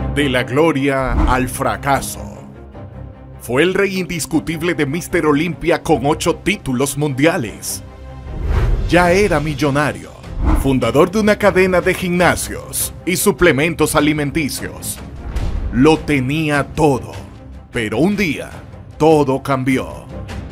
De la gloria al fracaso. Fue el rey indiscutible de Mr. Olympia con 8 títulos mundiales. Ya era millonario, fundador de una cadena de gimnasios y suplementos alimenticios. Lo tenía todo, pero un día todo cambió.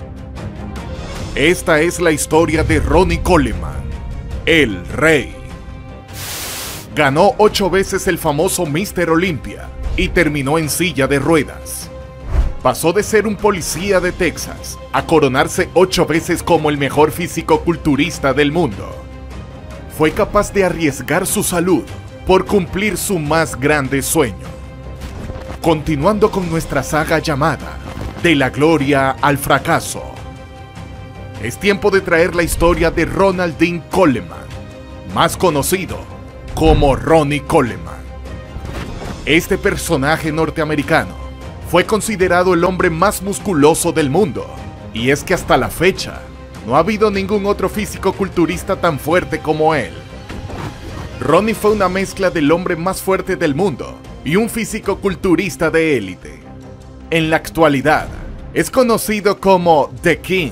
Esta es la historia de Ronnie Coleman, el rey. Ganó 8 veces el famoso Mr. Olympia y terminó en silla de ruedas. Pasó de ser un policía de Texas a coronarse 8 veces como el mejor físico-culturista del mundo. Fue capaz de arriesgar su salud por cumplir su más grande sueño. Continuando con nuestra saga llamada De la gloria al fracaso, es tiempo de traer la historia de Ronald Dean Coleman, más conocido como Ronnie Coleman. Este personaje norteamericano fue considerado el hombre más musculoso del mundo, y es que hasta la fecha no ha habido ningún otro físico-culturista tan fuerte como él. Ronnie fue una mezcla del hombre más fuerte del mundo y un físico-culturista de élite. En la actualidad, es conocido como The King.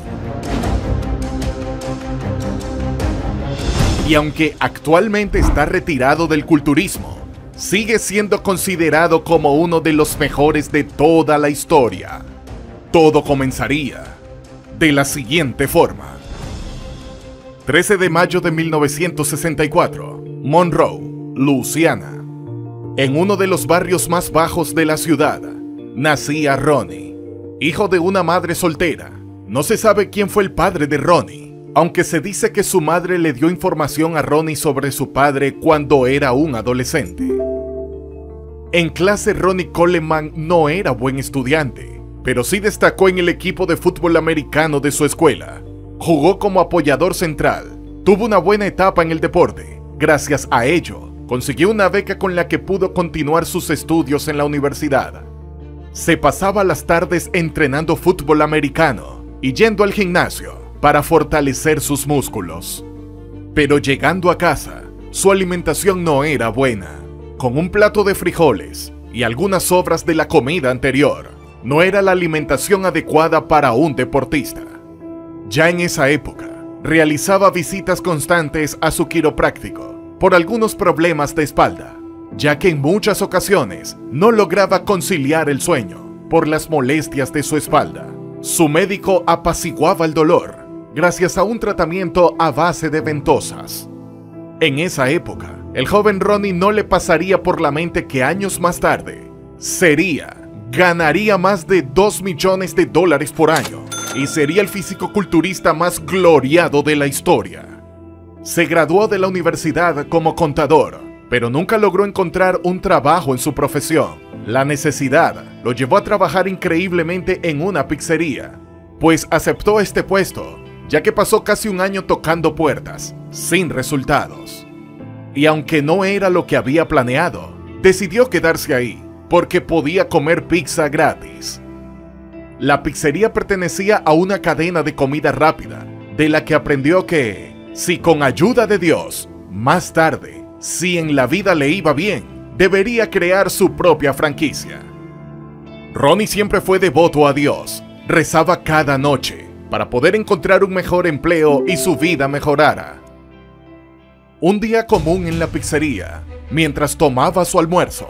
Y aunque actualmente está retirado del culturismo, sigue siendo considerado como uno de los mejores de toda la historia. Todo comenzaría de la siguiente forma. 13 de mayo de 1964, Monroe, Luisiana. En uno de los barrios más bajos de la ciudad, nacía Ronnie, hijo de una madre soltera. No se sabe quién fue el padre de Ronnie, aunque se dice que su madre le dio información a Ronnie sobre su padre cuando era un adolescente. En clase, Ronnie Coleman no era buen estudiante, pero sí destacó en el equipo de fútbol americano de su escuela. Jugó como apoyador central, tuvo una buena etapa en el deporte. Gracias a ello, consiguió una beca con la que pudo continuar sus estudios en la universidad. Se pasaba las tardes entrenando fútbol americano y yendo al gimnasio para fortalecer sus músculos. Pero llegando a casa, su alimentación no era buena. Con un plato de frijoles y algunas sobras de la comida anterior, no era la alimentación adecuada para un deportista. Ya en esa época, realizaba visitas constantes a su quiropráctico por algunos problemas de espalda, ya que en muchas ocasiones no lograba conciliar el sueño por las molestias de su espalda. Su médico apaciguaba el dolor gracias a un tratamiento a base de ventosas. En esa época, el joven Ronnie no le pasaría por la mente que años más tarde ganaría más de $2 millones por año y sería el fisicoculturista más gloriado de la historia. Se graduó de la universidad como contador, pero nunca logró encontrar un trabajo en su profesión. La necesidad lo llevó a trabajar increíblemente en una pizzería, pues aceptó este puesto, ya que pasó casi un año tocando puertas, sin resultados. Y aunque no era lo que había planeado, decidió quedarse ahí, porque podía comer pizza gratis. La pizzería pertenecía a una cadena de comida rápida, de la que aprendió que, si con ayuda de Dios, más tarde, si en la vida le iba bien, debería crear su propia franquicia. Ronnie siempre fue devoto a Dios, rezaba cada noche para poder encontrar un mejor empleo y su vida mejorara. Un día común en la pizzería, mientras tomaba su almuerzo,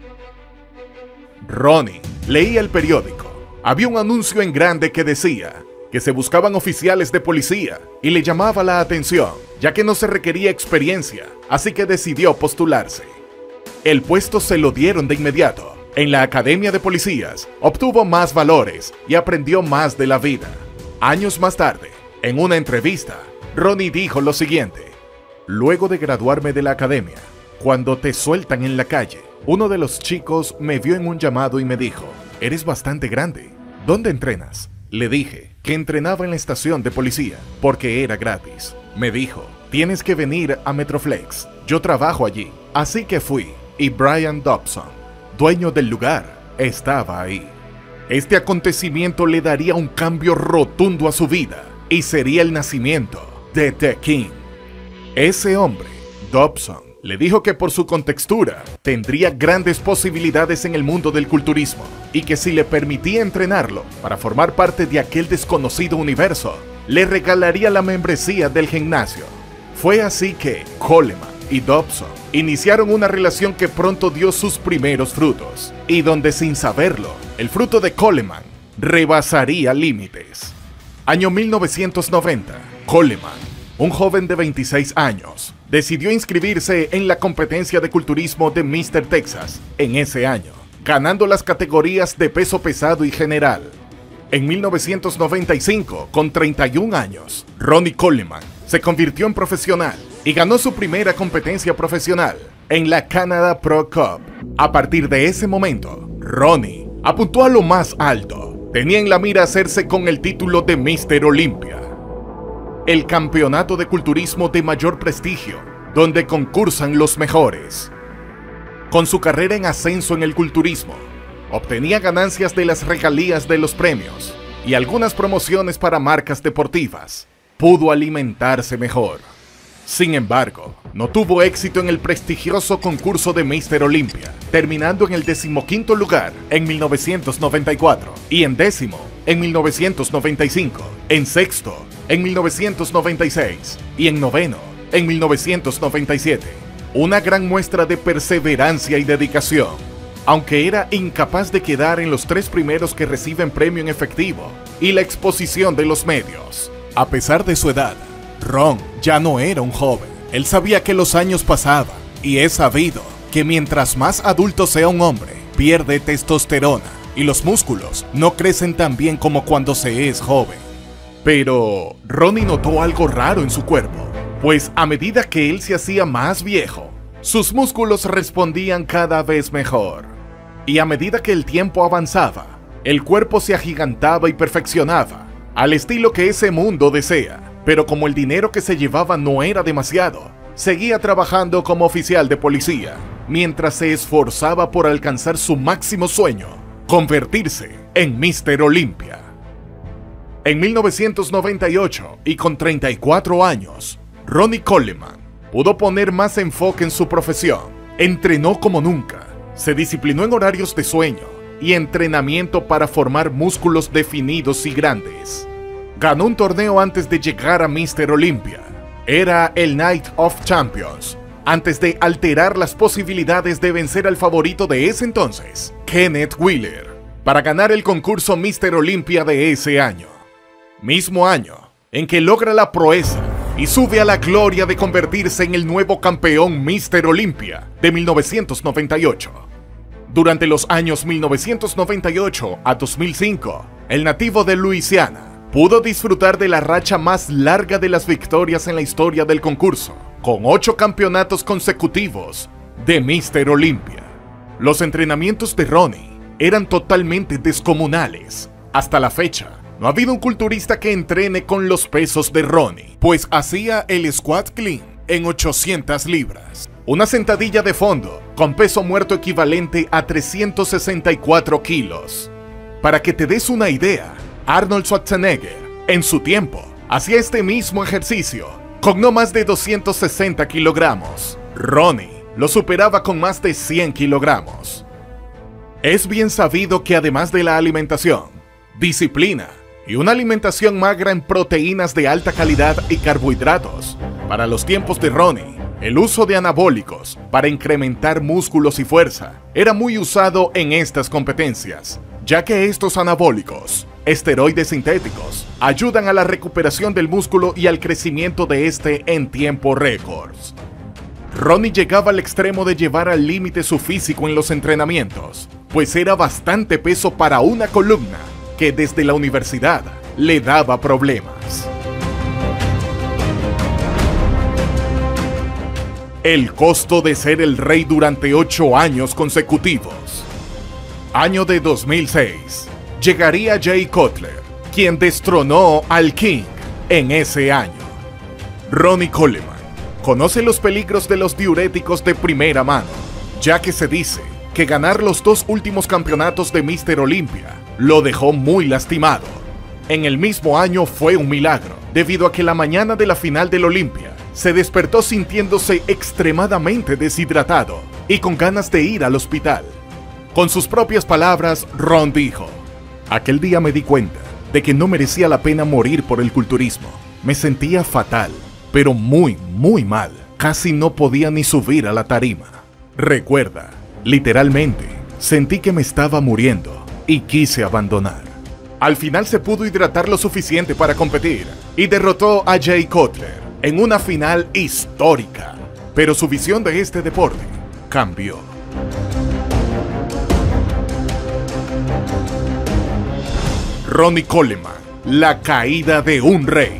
Ronnie leía el periódico. Había un anuncio en grande que decía que se buscaban oficiales de policía y le llamaba la atención, ya que no se requería experiencia, así que decidió postularse. El puesto se lo dieron de inmediato. En la academia de policías obtuvo más valores y aprendió más de la vida. Años más tarde, en una entrevista, Ronnie dijo lo siguiente: luego de graduarme de la academia, cuando te sueltan en la calle, uno de los chicos me vio en un llamado y me dijo, eres bastante grande, ¿dónde entrenas? Le dije que entrenaba en la estación de policía, porque era gratis. Me dijo, tienes que venir a Metroflex, yo trabajo allí. Así que fui, y Brian Dobson, dueño del lugar, estaba ahí. Este acontecimiento le daría un cambio rotundo a su vida, y sería el nacimiento de The King. Ese hombre, Dobson, le dijo que por su contextura tendría grandes posibilidades en el mundo del culturismo y que si le permitía entrenarlo para formar parte de aquel desconocido universo, le regalaría la membresía del gimnasio. Fue así que Coleman y Dobson iniciaron una relación que pronto dio sus primeros frutos, y donde sin saberlo, el fruto de Coleman rebasaría límites. Año 1990, Coleman, un joven de 26 años, decidió inscribirse en la competencia de culturismo de Mr. Texas en ese año, ganando las categorías de peso pesado y general. En 1995, con 31 años, Ronnie Coleman se convirtió en profesional y ganó su primera competencia profesional en la Canada Pro Cup. A partir de ese momento, Ronnie apuntó a lo más alto. Tenía en la mira hacerse con el título de Mr. Olympia, el campeonato de culturismo de mayor prestigio, donde concursan los mejores. Con su carrera en ascenso en el culturismo, obtenía ganancias de las regalías de los premios y algunas promociones para marcas deportivas. Pudo alimentarse mejor. Sin embargo, no tuvo éxito en el prestigioso concurso de Mr. Olympia, terminando en el 15º lugar en 1994 y en 10º en 1995, en 6º en 1996 y en 9º en 1997. Una gran muestra de perseverancia y dedicación. Aunque era incapaz de quedar en los 3 primeros que reciben premio en efectivo y la exposición de los medios. A pesar de su edad, Ron ya no era un joven. Él sabía que los años pasaban y es sabido que mientras más adulto sea un hombre, pierde testosterona y los músculos no crecen tan bien como cuando se es joven. Pero Ronnie notó algo raro en su cuerpo, pues a medida que él se hacía más viejo, sus músculos respondían cada vez mejor. Y a medida que el tiempo avanzaba, el cuerpo se agigantaba y perfeccionaba, al estilo que ese mundo desea. Pero como el dinero que se llevaba no era demasiado, seguía trabajando como oficial de policía, mientras se esforzaba por alcanzar su máximo sueño, convertirse en Mr. Olympia. En 1998, y con 34 años, Ronnie Coleman pudo poner más enfoque en su profesión. Entrenó como nunca, se disciplinó en horarios de sueño y entrenamiento para formar músculos definidos y grandes. Ganó un torneo antes de llegar a Mr. Olympia. Era el Night of Champions, antes de alterar las posibilidades de vencer al favorito de ese entonces, Kenneth Wheeler, para ganar el concurso Mr. Olympia de ese año. Mismo año en que logra la proeza y sube a la gloria de convertirse en el nuevo campeón Mr. Olympia de 1998. Durante los años 1998 a 2005, el nativo de Luisiana pudo disfrutar de la racha más larga de las victorias en la historia del concurso, con 8 campeonatos consecutivos de Mr. Olympia. Los entrenamientos de Ronnie eran totalmente descomunales. Hasta la fecha, no ha habido un culturista que entrene con los pesos de Ronnie, pues hacía el squat clean en 800 libras, una sentadilla de fondo con peso muerto equivalente a 364 kilos. Para que te des una idea, Arnold Schwarzenegger, en su tiempo, hacía este mismo ejercicio con no más de 260 kilogramos. Ronnie lo superaba con más de 100 kilogramos. Es bien sabido que además de la alimentación, disciplina y una alimentación magra en proteínas de alta calidad y carbohidratos, para los tiempos de Ronnie, el uso de anabólicos para incrementar músculos y fuerza era muy usado en estas competencias, ya que estos anabólicos, esteroides sintéticos, ayudan a la recuperación del músculo y al crecimiento de este en tiempo récords. Ronnie llegaba al extremo de llevar al límite su físico en los entrenamientos, pues era bastante peso para una columna que desde la universidad le daba problemas. El costo de ser el rey durante 8 años consecutivos. Año de 2006. Llegaría Jay Cutler, quien destronó al King en ese año. Ronnie Coleman conoce los peligros de los diuréticos de primera mano, ya que se dice que ganar los 2 últimos campeonatos de Mr. Olympia lo dejó muy lastimado. En el mismo año fue un milagro, debido a que la mañana de la final del Olympia, se despertó sintiéndose extremadamente deshidratado y con ganas de ir al hospital. Con sus propias palabras, Ron dijo: aquel día me di cuenta de que no merecía la pena morir por el culturismo. Me sentía fatal, pero muy mal. Casi no podía ni subir a la tarima. Recuerda, literalmente, sentí que me estaba muriendo y quise abandonar. Al final se pudo hidratar lo suficiente para competir y derrotó a Jay Cutler en una final histórica. Pero su visión de este deporte cambió. Ronnie Coleman, la caída de un rey.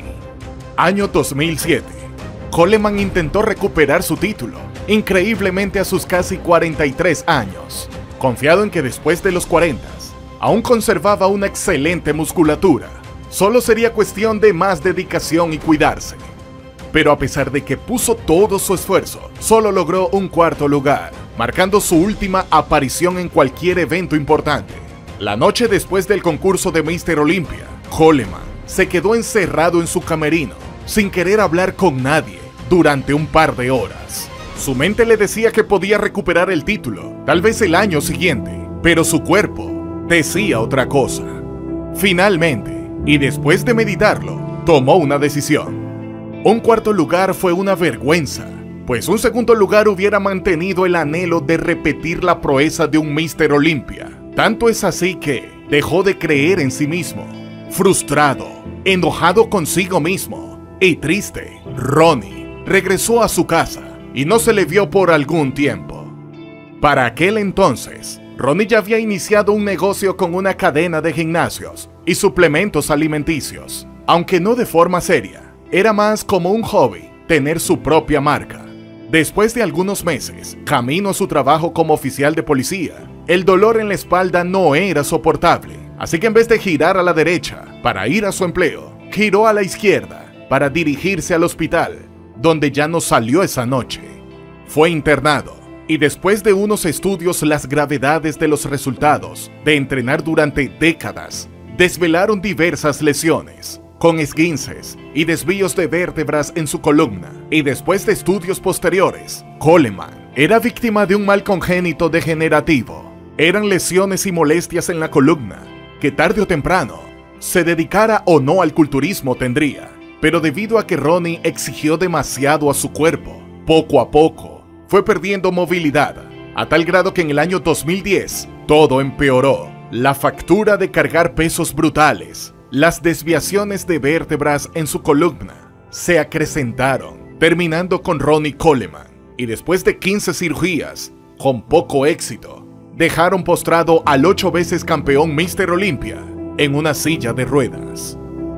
Año 2007. Coleman intentó recuperar su título, increíblemente a sus casi 43 años, confiado en que después de los 40 aún conservaba una excelente musculatura. Solo sería cuestión de más dedicación y cuidarse. Pero a pesar de que puso todo su esfuerzo, solo logró un cuarto lugar, marcando su última aparición en cualquier evento importante. La noche después del concurso de Mr. Olympia, Coleman se quedó encerrado en su camerino, sin querer hablar con nadie, durante un par de horas. Su mente le decía que podía recuperar el título, tal vez el año siguiente, pero su cuerpo decía otra cosa. Finalmente, y después de meditarlo, tomó una decisión. Un cuarto lugar fue una vergüenza, pues un segundo lugar hubiera mantenido el anhelo de repetir la proeza de un Mr. Olympia. Tanto es así que dejó de creer en sí mismo. Frustrado, enojado consigo mismo y triste, Ronnie regresó a su casa y no se le vio por algún tiempo. Para aquel entonces, Ronnie ya había iniciado un negocio con una cadena de gimnasios y suplementos alimenticios. Aunque no de forma seria, era más como un hobby tener su propia marca. Después de algunos meses, camino a su trabajo como oficial de policía, el dolor en la espalda no era soportable, así que en vez de girar a la derecha para ir a su empleo, giró a la izquierda para dirigirse al hospital, donde ya no salió esa noche. Fue internado y después de unos estudios las gravedades de los resultados de entrenar durante décadas desvelaron diversas lesiones, con esguinces y desvíos de vértebras en su columna, y después de estudios posteriores, Coleman era víctima de un mal congénito degenerativo. Eran lesiones y molestias en la columna que tarde o temprano, se dedicara o no al culturismo, tendría. Pero debido a que Ronnie exigió demasiado a su cuerpo, poco a poco fue perdiendo movilidad, a tal grado que en el año 2010 todo empeoró. La factura de cargar pesos brutales, las desviaciones de vértebras en su columna se acrecentaron, terminando con Ronnie Coleman, y después de 15 cirugías, con poco éxito, dejaron postrado al 8 veces campeón Mr. Olympia en una silla de ruedas.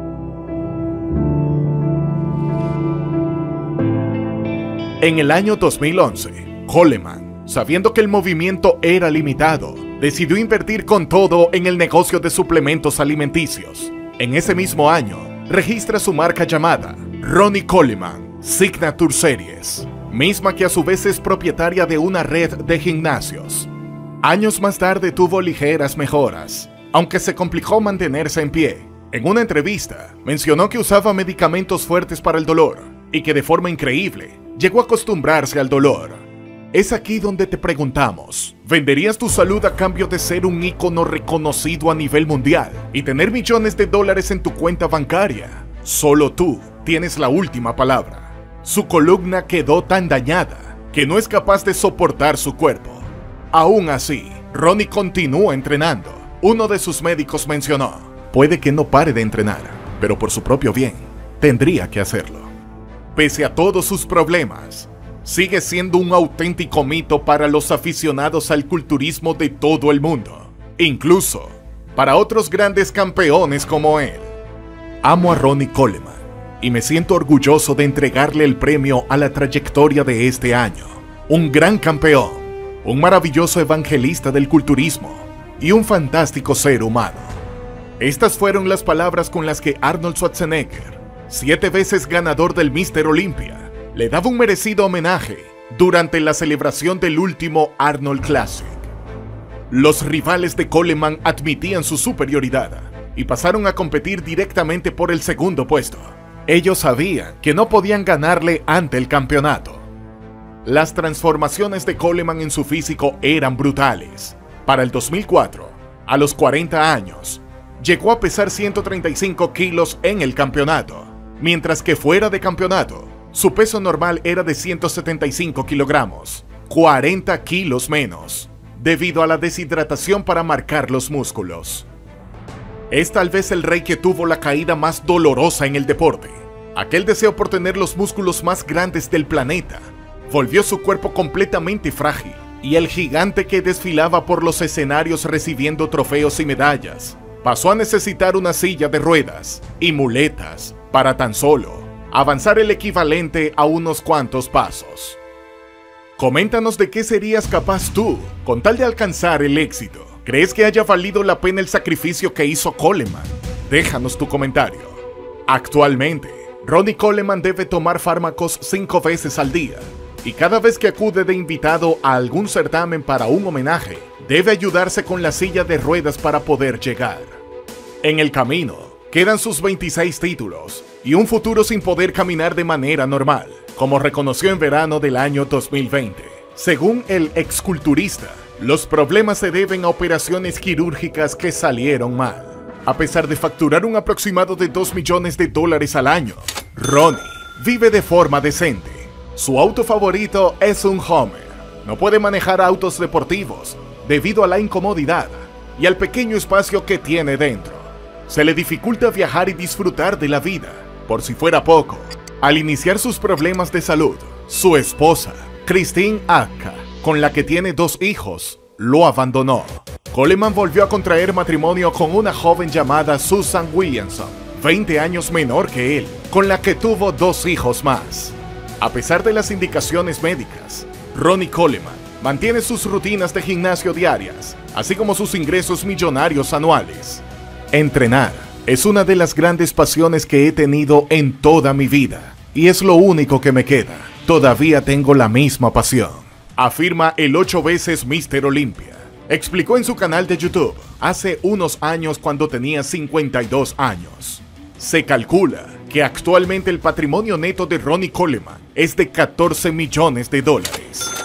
En el año 2011, Coleman, sabiendo que el movimiento era limitado, decidió invertir con todo en el negocio de suplementos alimenticios. En ese mismo año, registra su marca llamada Ronnie Coleman Signature Series, misma que a su vez es propietaria de una red de gimnasios. Años más tarde tuvo ligeras mejoras, aunque se complicó mantenerse en pie. En una entrevista, mencionó que usaba medicamentos fuertes para el dolor y que de forma increíble llegó a acostumbrarse al dolor. Es aquí donde te preguntamos, ¿venderías tu salud a cambio de ser un ícono reconocido a nivel mundial y tener millones de dólares en tu cuenta bancaria? Solo tú tienes la última palabra. Su columna quedó tan dañada que no es capaz de soportar su cuerpo. Aún así, Ronnie continúa entrenando. Uno de sus médicos mencionó: puede que no pare de entrenar, pero por su propio bien, tendría que hacerlo. Pese a todos sus problemas, sigue siendo un auténtico mito para los aficionados al culturismo de todo el mundo, incluso para otros grandes campeones como él. Amo a Ronnie Coleman y me siento orgulloso de entregarle el premio a la trayectoria de este año. Un gran campeón, un maravilloso evangelista del culturismo y un fantástico ser humano. Estas fueron las palabras con las que Arnold Schwarzenegger, 7 veces ganador del Mr. Olympia, le daba un merecido homenaje durante la celebración del último Arnold Classic. Los rivales de Coleman admitían su superioridad y pasaron a competir directamente por el segundo puesto. Ellos sabían que no podían ganarle ante el campeonato. Las transformaciones de Coleman en su físico eran brutales. Para el 2004, a los 40 años, llegó a pesar 135 kilos en el campeonato, mientras que fuera de campeonato, su peso normal era de 175 kilogramos, 40 kilos menos, debido a la deshidratación para marcar los músculos. Es tal vez el rey que tuvo la caída más dolorosa en el deporte. Aquel deseo por tener los músculos más grandes del planeta volvió su cuerpo completamente frágil, y el gigante que desfilaba por los escenarios recibiendo trofeos y medallas pasó a necesitar una silla de ruedas y muletas para tan solo avanzar el equivalente a unos cuantos pasos. Coméntanos de qué serías capaz tú con tal de alcanzar el éxito. ¿Crees que haya valido la pena el sacrificio que hizo Coleman? Déjanos tu comentario. Actualmente, Ronnie Coleman debe tomar fármacos 5 veces al día, y cada vez que acude de invitado a algún certamen para un homenaje, debe ayudarse con la silla de ruedas para poder llegar. En el camino, quedan sus 26 títulos y un futuro sin poder caminar de manera normal, como reconoció en verano del año 2020. Según el exculturista, los problemas se deben a operaciones quirúrgicas que salieron mal. A pesar de facturar un aproximado de $2 millones al año, Ronnie vive de forma decente. Su auto favorito es un Hummer. No puede manejar autos deportivos debido a la incomodidad y al pequeño espacio que tiene dentro. Se le dificulta viajar y disfrutar de la vida. Por si fuera poco, al iniciar sus problemas de salud, su esposa, Christine Akka, con la que tiene 2 hijos, lo abandonó. Coleman volvió a contraer matrimonio con una joven llamada Susan Williamson, 20 años menor que él, con la que tuvo 2 hijos más. A pesar de las indicaciones médicas, Ronnie Coleman mantiene sus rutinas de gimnasio diarias, así como sus ingresos millonarios anuales. Entrenar es una de las grandes pasiones que he tenido en toda mi vida, y es lo único que me queda. Todavía tengo la misma pasión, afirma el 8 veces Mr. Olympia. Explicó en su canal de YouTube hace unos años cuando tenía 52 años. Se calcula que actualmente el patrimonio neto de Ronnie Coleman es de $14 millones.